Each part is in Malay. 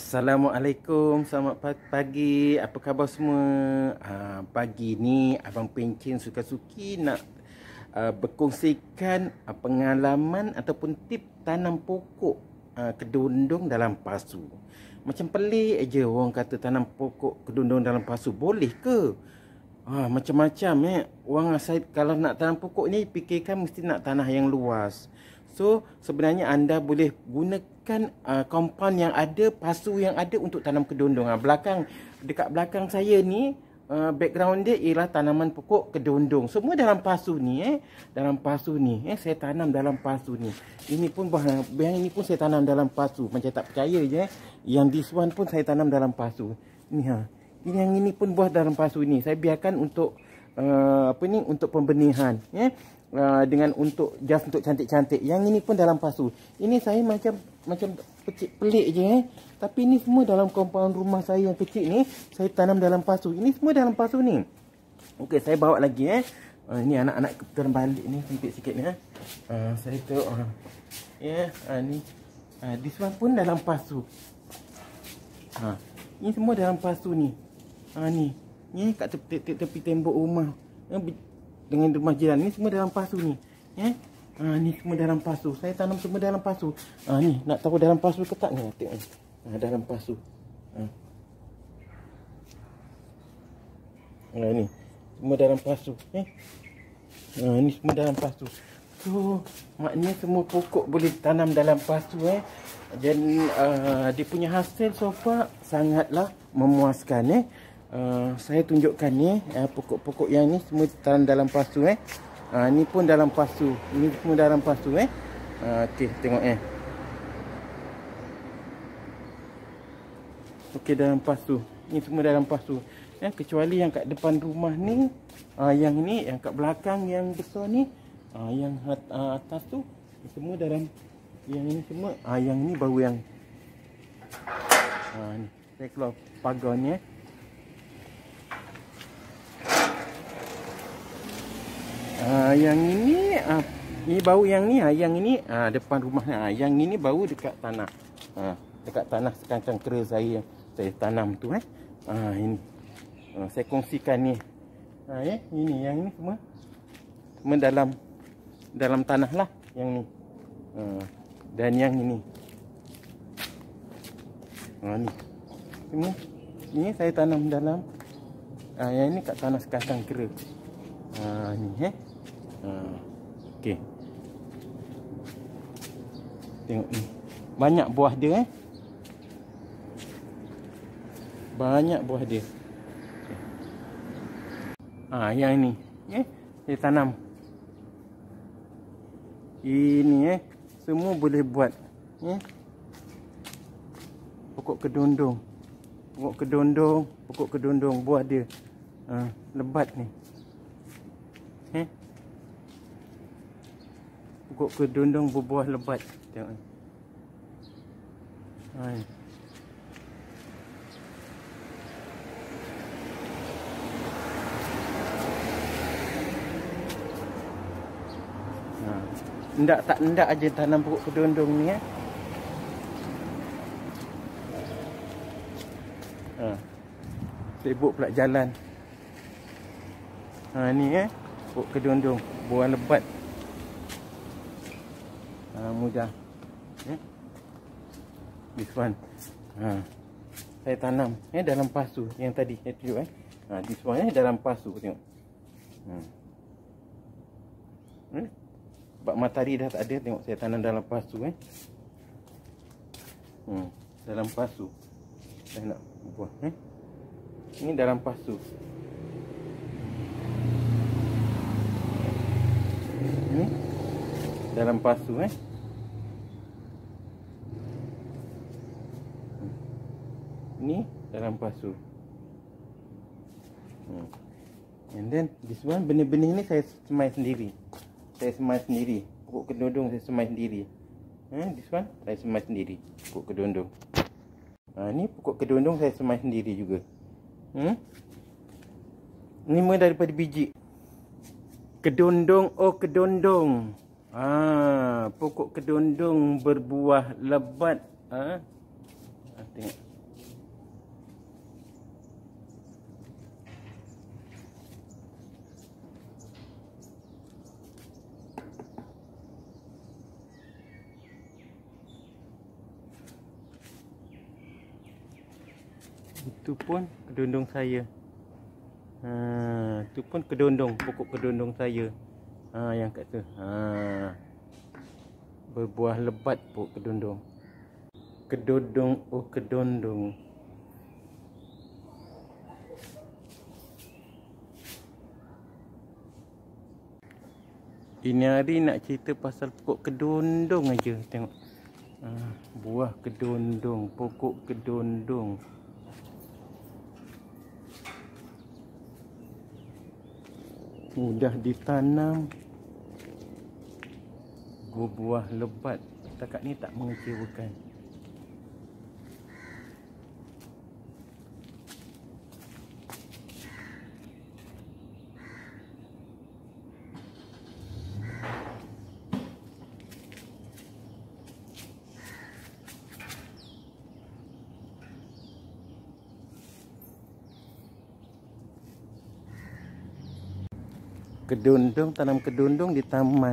Assalamualaikum, selamat pagi. Apa khabar semua? Pagi ni Abang Pencin suka-suki nak berkongsikan pengalaman ataupun tip tanam pokok kedondong dalam pasu. Macam pelik aja orang kata tanam pokok kedondong dalam pasu. Boleh ke? Macam-macam orang asal kalau nak tanam pokok ni fikirkan mesti nak tanah yang luas. So sebenarnya anda boleh gunakan compound yang ada, pasu yang ada untuk tanam kedondong. Dekat belakang saya ni background dia ialah tanaman pokok kedondong. Semua dalam pasu ni dalam pasu ni saya tanam dalam pasu ni. Ini pun yang ini pun saya tanam dalam pasu. Macam tak percaya je Yang this one pun saya tanam dalam pasu. Ni Ini yang ini pun buah dalam pasu ni. Saya biarkan untuk untuk pembenihan dengan untuk cantik-cantik. Yang ini pun dalam pasu. Ini saya macam pelik je tapi ini semua dalam compound rumah saya yang kecil ni, saya tanam dalam pasu. Ini semua dalam pasu ni. Okey, saya bawa lagi ini anak-anak terbalik ni sempit sikit ni saya tengok ni this one pun dalam pasu. Ini semua dalam pasu ni. Ni kat tepi tembok rumah dengan rumah jiran. Ni semua dalam pasu ni. Ni semua dalam pasu. Saya tanam semua dalam pasu. Ni nak tahu dalam pasu ke tak ni? Tengok ni. Dalam pasu. Ni semua dalam pasu. Ni semua dalam pasu. So maknanya semua pokok boleh tanam dalam pasu dan dia punya hasil so far sangatlah memuaskan. Saya tunjukkan ni pokok-pokok yang ni semua tanam dalam pasu. Ni pun dalam pasu. Ni semua dalam pasu. Okey, tengok Okey, dalam pasu. Ni semua dalam pasu. Kecuali yang kat depan rumah ni, yang ni, yang kat belakang yang besar ni, yang atas tu semua dalam, yang ini semua, yang ni baru yang ni. Saya keluar pagar ni yang ini ini bau yang ni, yang ini depan rumah ni. Yang ini bau dekat tanah. Dekat tanah sekancang kera saya tanam tu ini. Saya kongsikan ni. Ini yang ni semua dalam tanah lah yang ni. Dan yang ini. Ni. Semua ini saya tanam dalam yang ini kat tanah sekancang kera. Ni okey. Tengok ni. Banyak buah dia Banyak buah dia. Yang ni saya tanam. Ini semua boleh buat pokok kedondong. Pokok kedondong buah dia lebat ni. Pokok kedondong berbuah lebat. Tengok ni. Tak aja tanam pokok kedondong ni sibuk pula jalan. Ni pokok kedondong buah lebat. Mudah. This one. Saya tanam dalam pasu yang tadi saya tunjuk this one dalam pasu. Tengok. Sebab matahari dah tak ada, tengok saya tanam dalam pasu dalam pasu. Saya nak buah ini dalam pasu. Ini dalam pasu Ini dalam pasu. And then this one, benih-benih ni saya semai sendiri. Pokok kedondong saya semai sendiri. This one saya semai sendiri. Pokok kedondong. Ni pokok kedondong saya semai sendiri juga. Ni mula daripada biji. Kedondong, kedondong. Pokok kedondong berbuah lebat. Tengok. Itu pun kedondong saya. Itu pun kedondong, pokok kedondong saya. Yang kat tu. Berbuah lebat pokok kedondong. Kedondong, oh kedondong. Ini hari nak cerita pasal pokok kedondong aja. Tengok. Buah kedondong, pokok kedondong. Mudah ditanam, berbuah lebat. Setakat ni tak mengecewakan. Kedondong, tanam kedondong di taman.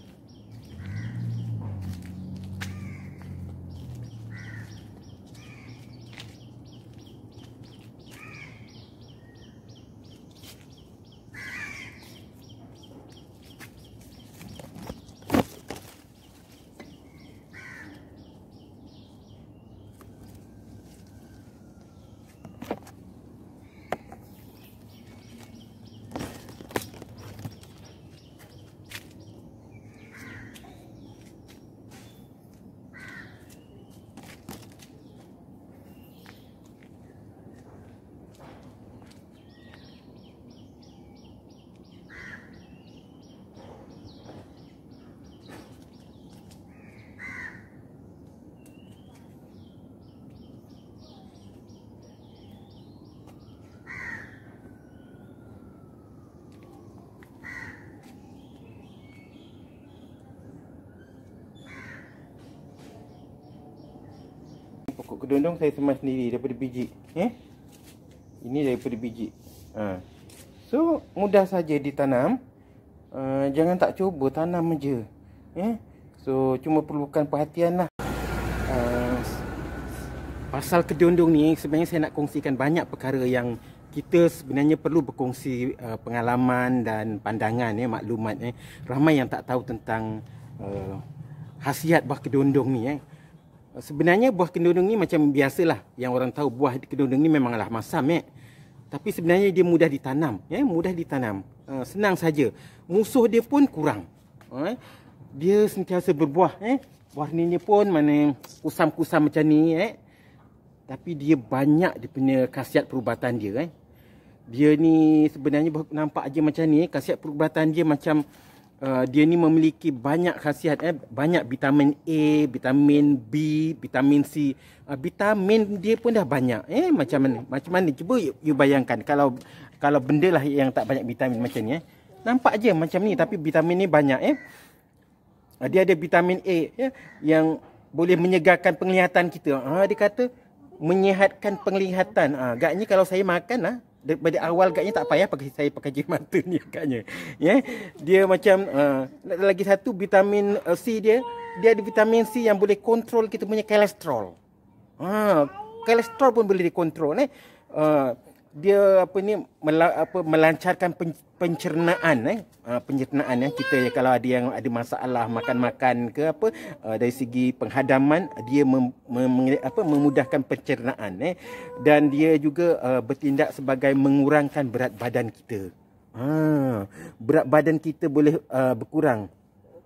Pokok kedondong saya semas sendiri daripada biji. Ini daripada biji. So mudah saja ditanam. Jangan tak cuba, tanam aja. So cuma perlukan perhatian lah. Pasal kedondong ni sebenarnya saya nak kongsikan banyak perkara yang kita sebenarnya perlu berkongsi pengalaman dan pandangan, maklumat. Ramai yang tak tahu tentang khasiat buah kedondong ni. Sebenarnya buah kedondong ni macam biasalah yang orang tahu, buah kedondong ni memanglah masam. Tapi sebenarnya dia mudah ditanam. Mudah ditanam. Senang saja. Musuh dia pun kurang. Dia sentiasa berbuah. Warnanya pun mana kusam-kusam macam ni. Tapi dia banyak dia punya khasiat perubatan dia. Dia ni sebenarnya nampak aja macam ni. Khasiat perubatan dia macam dia ni memiliki banyak khasiat. Banyak vitamin A, vitamin B, vitamin C. Vitamin dia pun dah banyak. Macam mana? Cuba you bayangkan kalau benda lah yang tak banyak vitamin macam ni. Nampak aja macam ni tapi vitamin ni banyak. Dia ada vitamin A yang boleh menyegarkan penglihatan kita. Dia kata menyihatkan penglihatan. Agaknya kalau saya makan daripada awal agaknya tak payah saya pakai jari mata ni agaknya. Dia macam lagi satu vitamin C dia ada vitamin C yang boleh kontrol kita punya kolesterol. Kolesterol pun boleh dikontrol. Dia melancarkan pencernaan. Pencernaan kita kalau ada yang ada masalah makan-makan ke dari segi penghadaman, dia memudahkan pencernaan. Dan dia juga bertindak sebagai mengurangkan berat badan kita. Berat badan kita boleh berkurang.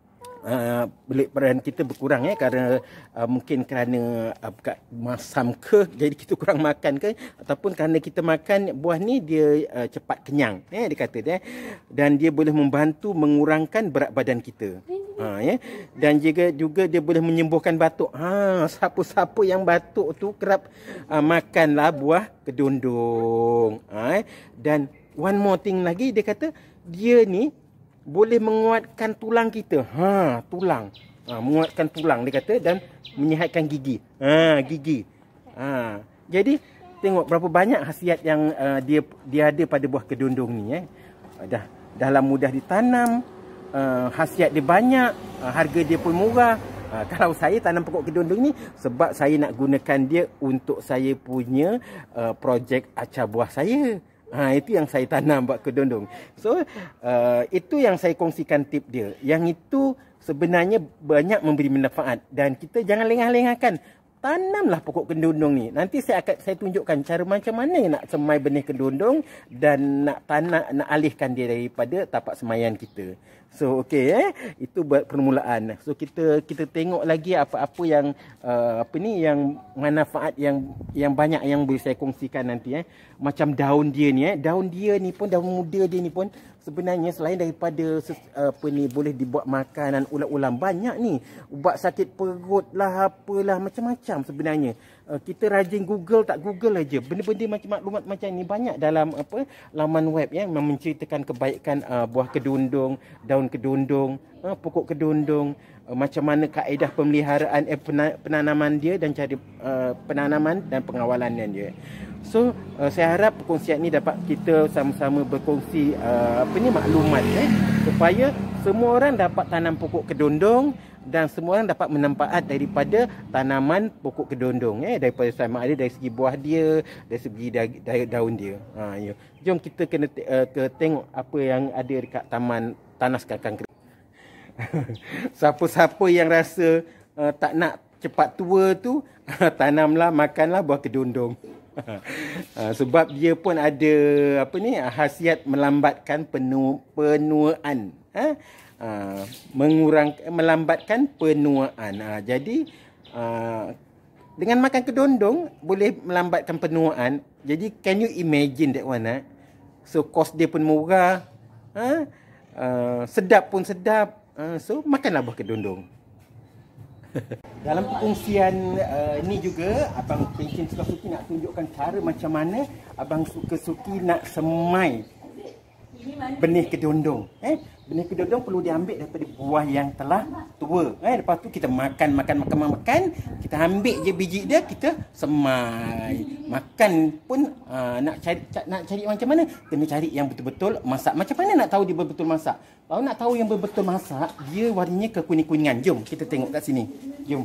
Berat badan kita berkurang kerana mungkin kerana masam ke, jadi kita kurang makan ke, ataupun kerana kita makan buah ni dia cepat kenyang, dia kata dia, dan dia boleh membantu mengurangkan berat badan kita. Dan juga dia boleh menyembuhkan batuk. Siapa-siapa yang batuk tu kerap makanlah buah kedondong. Dan one more thing lagi, dia kata dia ni boleh menguatkan tulang kita. Tulang. Menguatkan tulang dia kata, dan menyihatkan gigi. Gigi. Jadi tengok berapa banyak khasiat yang dia ada pada buah kedondong ni. Dah mudah ditanam, khasiat dia banyak, harga dia pun murah. Kalau saya tanam pokok kedondong ni sebab saya nak gunakan dia untuk saya punya projek acah buah saya. Itu yang saya tanam buat kedondong. So, itu yang saya kongsikan tip dia. Yang itu sebenarnya banyak memberi manfaat dan kita jangan lengah-lengahkan. Tanamlah pokok kedondong ni. Nanti saya tunjukkan cara macam mana nak semai benih kedondong dan nak alihkan dia daripada tapak semaian kita. So okey itu buat permulaan. So kita tengok lagi apa-apa yang yang manfaat yang banyak yang boleh saya kongsikan nanti Macam daun dia ni daun muda dia ni pun sebenarnya selain daripada boleh dibuat makanan ulam-ulam banyak ni. Ubat sakit perut lah apalah macam-macam sebenarnya. Kita rajin Google aja. Benda-benda maklumat macam ni banyak dalam laman web yang menceritakan kebaikan buah kedondong, daun kedondong, pokok kedondong, macam mana kaedah pemeliharaan penanaman dia dan cara penanaman dan pengawalannya dia. So saya harap perkongsian ni dapat kita sama-sama berkongsi maklumat supaya semua orang dapat tanam pokok kedondong dan semua orang dapat memanfaat daripada tanaman pokok kedondong daripada sama ada dari segi buah dia, dari segi daun dia. Jom kita kena tengok apa yang ada dekat taman Tanas Kakang. Siapa-siapa yang rasa tak nak cepat tua tu tanamlah, makanlah buah kedondong. Sebab dia pun ada khasiat melambatkan penuaan. Melambatkan penuaan. Jadi dengan makan kedondong boleh melambatkan penuaan. Jadi can you imagine that one? So kos dia pun murah, sedap pun sedap. So makanlah buah kedondong. Dalam perkongsian ni juga Abang Pencen suka-suki nak tunjukkan cara macam mana Abang suka-suki nak semai benih kedondong. Benih kedondong perlu diambil daripada buah yang telah tua. Lepas tu kita makan. Kita ambil je biji dia, kita semai. Makan pun nak cari macam mana? Kena cari yang betul-betul masak. Macam mana nak tahu dia betul-betul masak? Kalau nak tahu yang betul-betul masak, dia warnanya kekuning-kuningan. Jom kita tengok kat sini. Jom.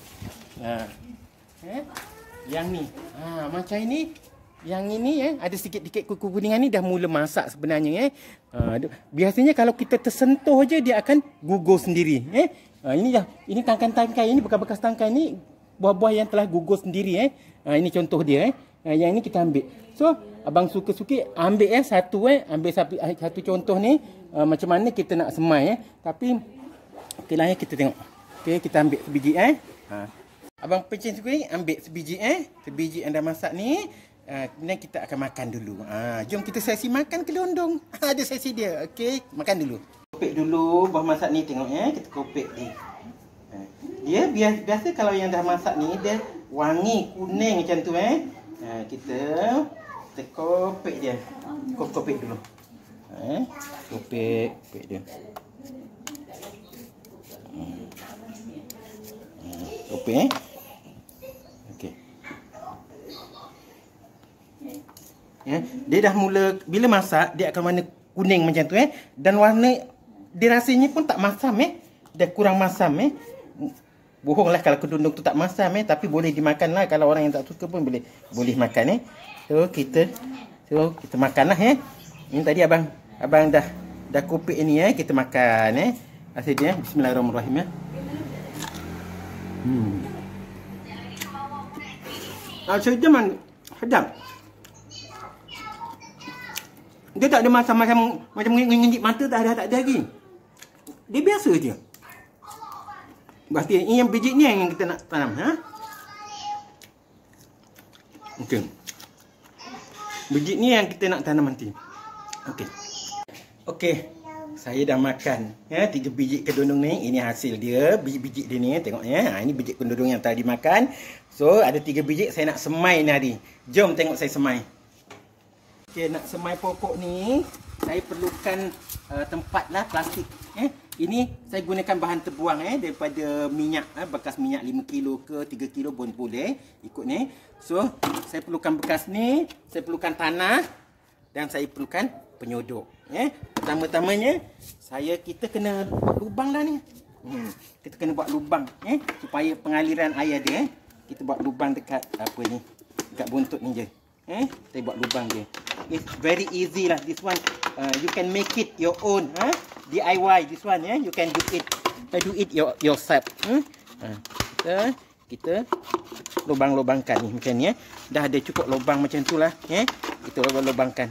Yang ni. Macam ini. Yang ini ada sikit-sikit kekuningan ni dah mula masak sebenarnya. Biasanya kalau kita tersentuh je dia akan gugur sendiri. Ini tangkai-tangkai ini, bekas-bekas tangkai ni buah-buah yang telah gugur sendiri. Ini contoh dia. Yang ini kita ambil. So abang suka-suki ambil ambil satu contoh ni macam mana kita nak semai. Tapi okeylah kita tengok. Okey, kita ambil sebiji Abang Pencen suka ambil sebiji sebiji yang dah masak ni. Kemudian kita akan makan dulu. Jom kita sesi makan kedondong. Ada sesi dia. Okey, makan dulu. Kopek dulu buah masak ni, tengok kita kopek dia. Dia biasa kalau yang dah masak ni dia wangi kuning macam tu kita kopek dia. Kopek dulu. Kopek dia. Kopek okey. Dia dah mula bila masak dia akan warna kuning macam tu dan warna dia rasanya pun tak masam Dia kurang masam Bohonglah kalau kedondong tu tak masam tapi boleh dimakan lah. Kalau orang yang tak suka pun boleh makan So kita makanlah Ini tadi abang dah kopek ni kita makan Hasil dia bismillahirrahmanirrahim Sedap. Dia tak ada macam ngingit mata, tak ada lagi. Dia biasa je. Berarti ini yang biji ni yang kita nak tanam Okey. Biji ni yang kita nak tanam nanti. Okey. Saya dah makan 3 biji kedondong ni. Ini hasil dia, biji-biji dia ni, tengok ini biji kedondong yang tadi dimakan. So ada 3 biji saya nak semai ni hari. Jom tengok saya semai. Okey, nak semai pokok ni saya perlukan tempatlah plastik. Ini saya gunakan bahan terbuang daripada minyak, bekas minyak 5 kilo ke 3 kilo pun boleh ikut ni. So saya perlukan bekas ni, saya perlukan tanah dan saya perlukan penyodok. Pertama-tamanya kita kena buat lubang dah ni. Kita kena buat lubang supaya pengaliran air dia kita buat lubang dekat apa ni, dekat buntut ni je. Kita buat lubang je. It's very easy lah this one. You can make it your own, DIY this one, you can do it yourself. Kita lubang-lubangkan ni macam ni, dah ada cukup lubang macam tu lah, kita lubang-lubangkan.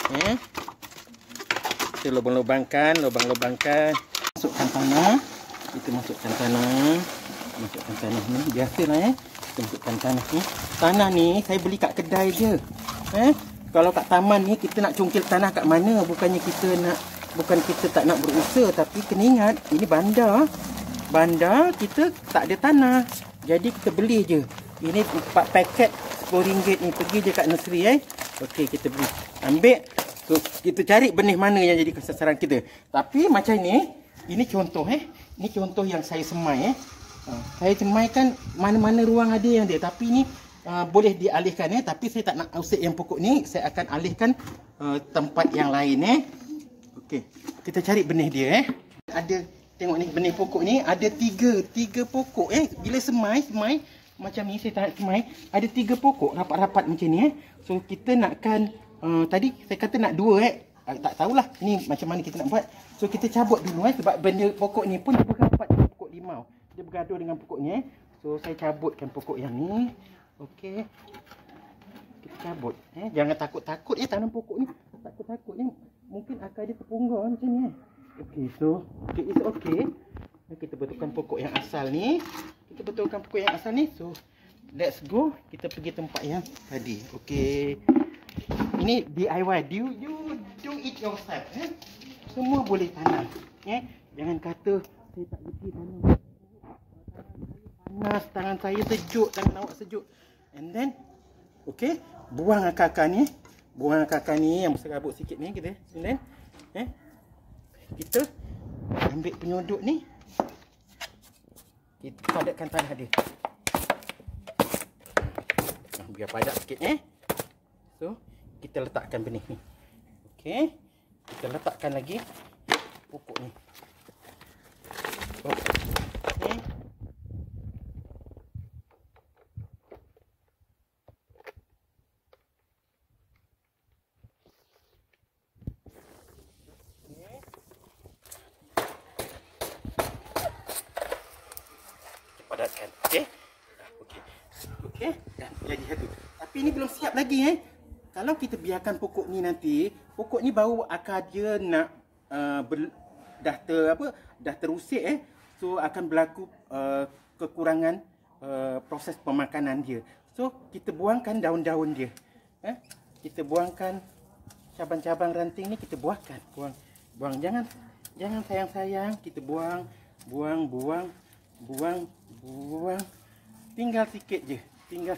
Kita lubang-lubangkan. Masukkan tanah. Kita masukkan tanah ni. Biasalah kita masukkan tanah ni. Tanah ni saya beli kat kedai je. Kalau kat taman ni kita nak cungkil tanah kat mana? Bukan kita tak nak berusaha, tapi kena ingat ini bandar. Bandar kita tak ada tanah. Jadi kita beli je. Ini 4 paket RM10 ni. Pergi je kat nursery Okey, kita beli. Ambil. So kita cari benih mana yang jadi sasaran kita. Tapi macam ni, ini contoh Ini contoh yang saya semai Saya semaikan mana-mana ruang ada yang dia. Tapi ni boleh dialihkan tapi saya tak nak usik yang pokok ni. Saya akan alihkan tempat yang lain Okey. Kita cari benih dia Ada, tengok ni benih pokok ni ada tiga pokok Bila semai macam ni, saya tak semai ada 3 pokok rapat-rapat macam ni So kita nakkan tadi saya kata nak 2 tak tahulah ni macam mana kita nak buat. So kita cabut dulu sebab benda pokok ni pun dia berapat dengan pokok limau. Dia bergaduh dengan pokok ni So saya cabutkan pokok yang ni. Okey. Kita cabut jangan takut-takut tanam pokok ni. Takut-takut ni mungkin akar dia terpunggar macam ni Okey, so it's okay. Kita betulkan pokok yang asal ni. So let's go. Kita pergi tempat yang tadi. Okey. Ini DIY. You do it yourself. Semua boleh tanam. Jangan kata saya tak boleh tanam. Panas, tangan saya sejuk, tangan awak sejuk. And then, okey, buang akar-akar ni. Yang berserabut sikit ni kita. And then, kita ambil penyodok ni. Kita padatkan tanah dia. Biar padat sikit So kita letakkan benih ni. Okey. Kita letakkan lagi pokok ni. Okey. Padatkan. Okey. Okey. Dah jadi satu. Tapi ini belum siap lagi Kalau kita biarkan pokok ni nanti, pokok ni baru akar dia nak dah terusik So akan berlaku kekurangan proses pemakanan dia. So kita buangkan daun-daun dia. Kita buangkan cabang-cabang ranting ni, kita buangkan. Buang. Jangan sayang-sayang, kita buang. Tinggal sikit je. Tinggal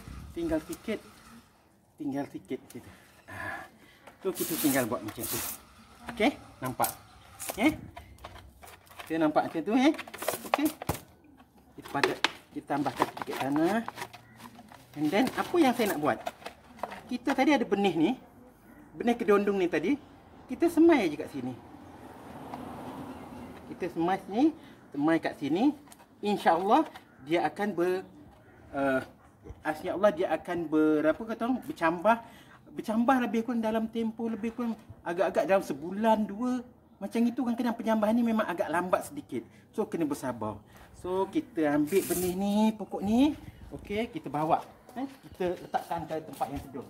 sikit kita. So kita tinggal buat macam tu. Okey, nampak? Kita nampak macam tu Okey. Kita tambahkan sedikit tanah. And then apa yang saya nak buat? Kita tadi ada benih ni. Benih kedondong ni tadi. Kita semai je kat sini. Kita semai kat sini. Insya-Allah dia akan bercambah lebih kurang dalam tempoh lebih kurang agak-agak dalam sebulan 2 macam itu kan. Kena penyambahan ni memang agak lambat sedikit, so kena bersabar. So kita ambil benih ni, pokok ni, okey, kita bawa kita letakkan ke tempat yang teduh.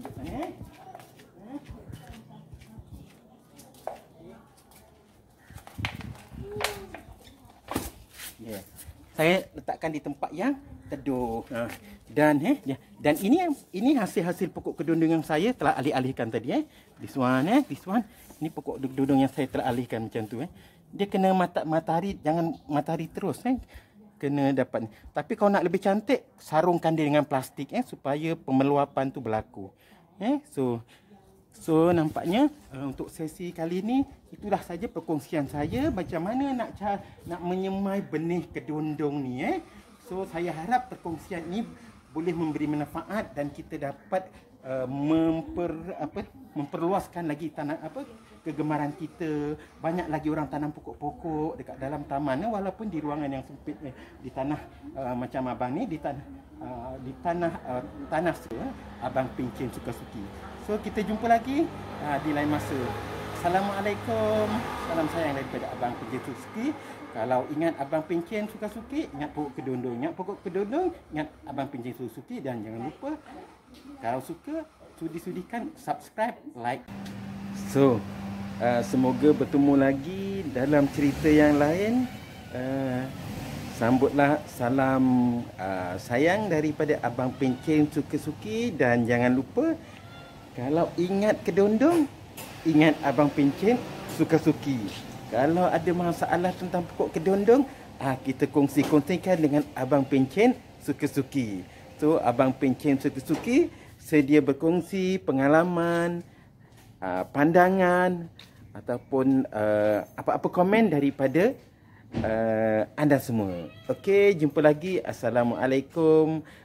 Saya letakkan di tempat yang teduh. Dan ini hasil pokok kedondong yang saya telah alih-alihkan tadi This one. Ini pokok kedondong yang saya telah alihkan macam tu Dia kena matahari, jangan matahari terus kena dapat. Tapi kalau nak lebih cantik, sarungkan dia dengan plastik supaya pemeluapan tu berlaku. So nampaknya untuk sesi kali ni itulah saja perkongsian saya macam mana nak menyemai benih kedondong ni So saya harap perkongsian ini boleh memberi manfaat dan kita dapat memperluaskan lagi tanah kegemaran kita. Banyak lagi orang tanam pokok-pokok dekat dalam taman, walaupun di ruangan yang sempit di tanah macam abang ni, di tanah Abang Pencen Sukasuki. So kita jumpa lagi di lain masa. Assalamualaikum. Salam sayang daripada Abang Pencen Sukasuki. Kalau ingat Abang Pencen Sukasuki, ingat pokok kedondong. Ingat pokok kedondong, ingat Abang Pencen Sukasuki. Dan jangan lupa, kalau suka, sudi-sudikan subscribe, like. So, semoga bertemu lagi dalam cerita yang lain. Sambutlah salam sayang daripada Abang Pencen Sukasuki. Dan jangan lupa, kalau ingat kedondong, ingat Abang Pencen Sukasuki. Kalau ada masalah tentang pokok kedondong, kita kongsi-kongsikan dengan Abang Pencen Sukasuki. So, Abang Pencen Sukasuki sedia berkongsi pengalaman, pandangan ataupun apa-apa komen daripada anda semua. Okey, jumpa lagi. Assalamualaikum